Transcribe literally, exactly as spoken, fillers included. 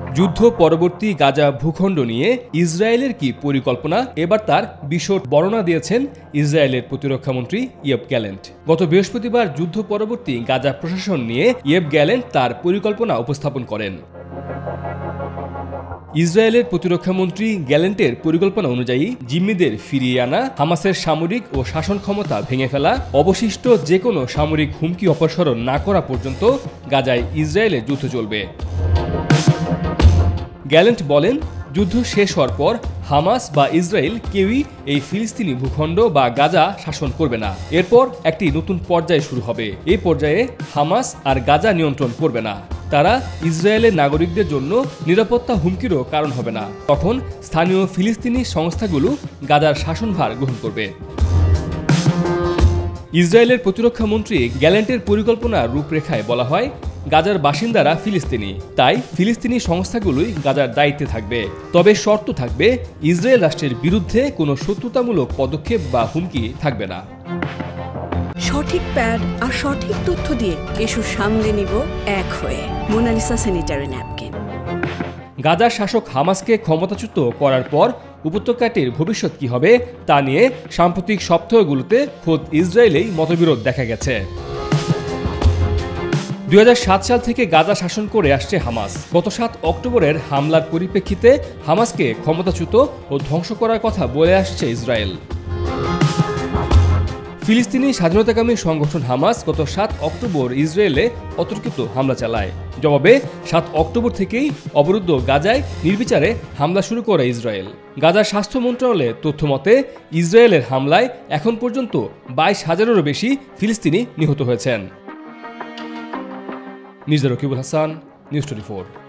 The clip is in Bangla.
যুদ্ধ পরবর্তী গাজা ভূখণ্ড নিয়ে ইসরায়েলের কি পরিকল্পনা, এবার তার বিশদ বর্ণনা দিয়েছেন ইসরায়েলের প্রতিরক্ষামন্ত্রী ইয়োভ গ্যালেন্ট। গত বৃহস্পতিবার যুদ্ধ পরবর্তী গাজা প্রশাসন নিয়ে ইয়োভ গ্যালেন্ট তার পরিকল্পনা উপস্থাপন করেন। ইসরায়েলের প্রতিরক্ষামন্ত্রী গ্যালেন্টের পরিকল্পনা অনুযায়ী জিম্মিদের ফিরিয়ে আনা, হামাসের সামরিক ও শাসন ক্ষমতা ভেঙে ফেলা, অবশিষ্ট যে কোনো সামরিক হুমকি অপসারণ না করা পর্যন্ত গাজায় ইসরায়েলের যুদ্ধ চলবে। গ্যালেন্ট বলেন, যুদ্ধ শেষ হওয়ার পর হামাস বা ইসরায়েল কেউই এই ফিলিস্তিনি ভূখণ্ড বা গাজা শাসন করবে না। এরপর একটি নতুন পর্যায় শুরু হবে। এই পর্যায়ে হামাস আর গাজা নিয়ন্ত্রণ করবে না। তারা ইসরায়েলের নাগরিকদের জন্য নিরাপত্তা হুমকিরও কারণ হবে না। তখন স্থানীয় ফিলিস্তিনি সংস্থাগুলো গাজার শাসনভার গ্রহণ করবে। ইসরায়েলের প্রতিরক্ষা মন্ত্রী গ্যালেন্টের পরিকল্পনার রূপরেখায় বলা হয়, গাজার বাসিন্দারা ফিলিস্তিনি, তাই ফিলিস্তিনি সংস্থাগুলোই গাজার দায়িত্বে থাকবে। তবে শর্ত থাকবে, ইসরায়েল রাষ্ট্রের বিরুদ্ধে কোনো শত্রুতামূলক পদক্ষেপ বা হুমকি থাকবে না। সঠিক প্যাড আর সঠিক তথ্য দিয়ে কেশু সামলে নিব এক হয়ে। Monalisa sanitary napkin. গাজার শাসক হামাসকে ক্ষমতাচ্যুত করার পর উপত্যকাটির ভবিষ্যৎ কি হবে তা নিয়ে সাম্প্রতিক সপ্তাহগুলোতে খোদ ইসরায়েলেই মতবিরোধ দেখা গেছে। দুই হাজার সাত সাল থেকে গাজা শাসন করে আসছে হামাস। গত সাত অক্টোবরের হামলার পরিপ্রেক্ষিতে হামাসকে ক্ষমতাচ্যুত ও ধ্বংস করার কথা বলে আসছে ইসরায়েল। ফিলিস্তিনি স্বাধীনতাকামী সংগঠন হামাস গত সাত অক্টোবর ইসরায়েলে অতর্কিত হামলা চালায়। জবাবে সাত অক্টোবর থেকেই অবরুদ্ধ গাজায় নির্বিচারে হামলা শুরু করে ইসরায়েল। গাজার স্বাস্থ্য মন্ত্রণালয়ের তথ্য মতে ইসরায়েলের হামলায় এখন পর্যন্ত বাইশ হাজারেরও বেশি ফিলিস্তিনি নিহত হয়েছেন। Mirza Rakibul Hasan, news twenty four.